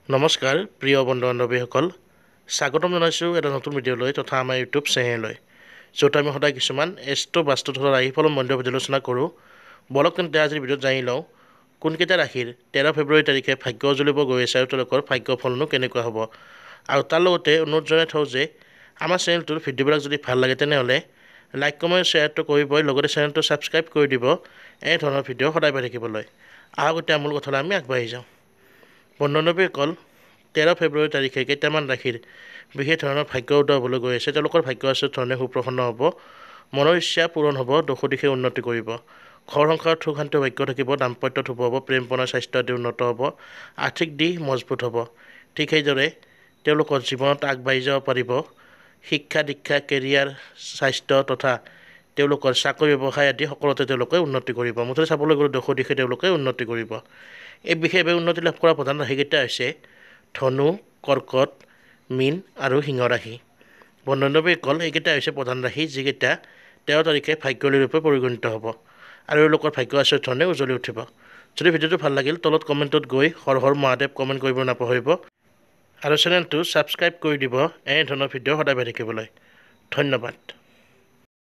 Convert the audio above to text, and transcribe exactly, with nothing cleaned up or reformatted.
নমস্কাৰ প্ৰিয় বন্ধু বান্ধৱীসকল স্বাগতম জনাইছোঁ এটা নতুন ভিডিঅ'লৈ তথা আমাৰ ইউটিউব চেনেললৈ য'ত আমি সদায় কিছুমান এষ্ট্ৰ বাস্তু তথা ৰাশিফলৰ মন্দিৰ পৰ্যালোচনা কৰোঁ বলক তেন্তে আজিৰ ভিডিঅ'ত জানি লওঁ কোনকেইটা ৰাশিৰ তেৰ ফেব্ৰুৱাৰী তাৰিখে ভাগ্য উজ্বলিব গৈ আছে আৰু তেওঁলোকৰ ভাগ্য ফলনো কেনেকুৱা হ'ব আৰু তাৰ লগতে অনুৰোধ জনাই থওঁ যে আমাৰ চেনেলটোৰ ভিডিঅ'বিলাক যদি ভাল লাগে তেনেহ'লে লাইক কমেণ্ট শ্বেয়াৰটো কৰিবই লগতে চেনেলটো ছাবস্ক্ৰাইব কৰি দিব এই ধৰণৰ ভিডিঅ' সদায় পাই থাকিবলৈ আহক এতিয়া মূল কথালৈ আমি আগবাঢ়ি যাওঁ বন্ধু বান্ধৱীসকল তেৰ ফেব্ৰুৱাৰী তাৰিখে কেইটামান ৰাশিৰ বিশেষ ধৰণৰ ভাগ্য উদয় হ'বলৈ গৈ আছে তেওঁলোকৰ ভাগ্য আছে ধৰণে সুপ্ৰসন্ন হ'ব মনৰ ইচ্ছা পূৰণ হ'ব দশ দিশে উন্নতি কৰিব ঘৰ সংসাৰত সুখ শান্তি ভাগ্য থাকিব দাম্পত্যত শুভ হ'ব প্ৰেম প্ৰণয় স্বাস্থ্য আদি উন্নত হ'ব আৰ্থিক দিশ মজবুত হ'ব ঠিক সেইদৰে তেওঁলোকৰ জীৱনত আগবাঢ়ি যাব পাৰিব শিক্ষা দীক্ষা কেৰিয়াৰ স্বাস্থ্য তথা তেওঁলোকৰ চাকৰি ব্যৱসায় আদি সকলোতে তেওঁলোকে উন্নতি কৰিব মুঠতে চাবলৈ গ'লে দশ দিশে তেওঁলোকে উন্নতি কৰিব এই বিশেষভাৱে উন্নতি লাভ কৰা প্ৰধান ৰাশিকেইটা হৈছে ধনু কৰ্কট মীন আৰু সিংহ ৰাশি বন্ধু বান্ধৱীসকল এইকেইটা হৈছে প্ৰধান ৰাশি যিকেইটা তেৰ তাৰিখে ভাগ্যশালী ৰূপে পৰিগণিত হ'ব আৰু এওঁলোকৰ ভাগ্য আছে ধৰণে উজ্বলি উঠিব যদি ভিডিঅ'টো ভাল লাগিল তলত কমেণ্টত গৈ হৰ হৰ মহাদেৱ কমেণ্ট কৰিব নাপাহৰিব আৰু চেনেলটো ছাবস্ক্ৰাইব কৰি দিব এনে ধৰণৰ ভিডিঅ' সদায় পাই থাকিবলৈ ধন্যবাদ।